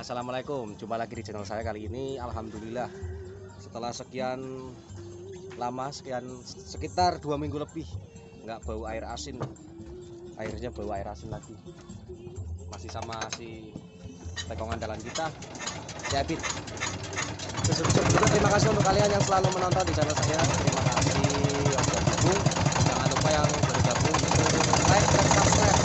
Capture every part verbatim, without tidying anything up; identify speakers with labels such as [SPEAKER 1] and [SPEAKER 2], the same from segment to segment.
[SPEAKER 1] Assalamualaikum, jumpa lagi di channel saya. Kali ini alhamdulillah setelah sekian lama, sekian sekitar dua minggu lebih nggak bau air asin, airnya bau air asin lagi. Masih sama si tekongan andalan kita, si Abid. Terima kasih untuk kalian yang selalu menonton di channel saya. Terima kasih yang sudah gabung. Jangan lupa yang baru gabung like dan subscribe.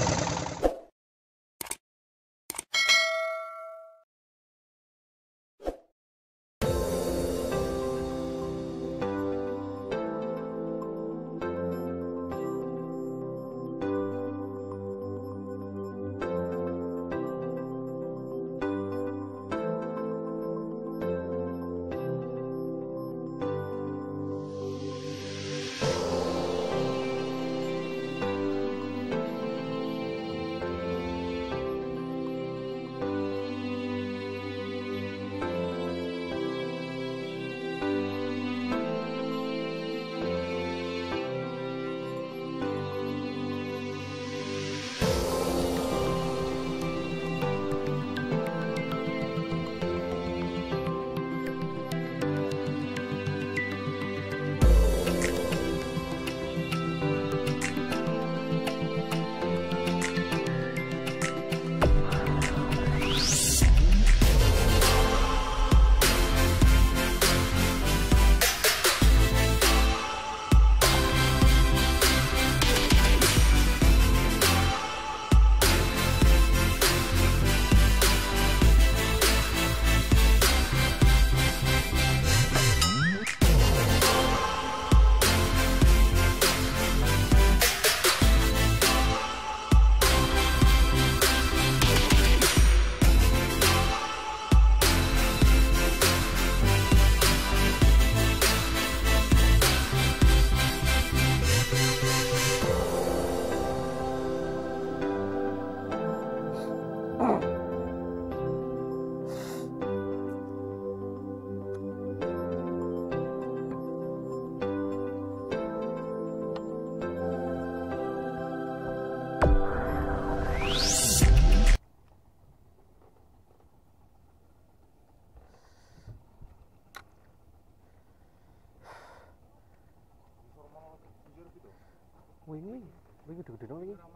[SPEAKER 1] Wingi, wingi gede-gede dong wingi.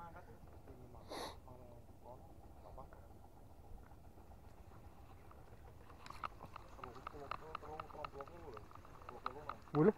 [SPEAKER 1] Boleh.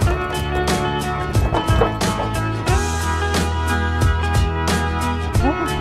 [SPEAKER 1] Oh.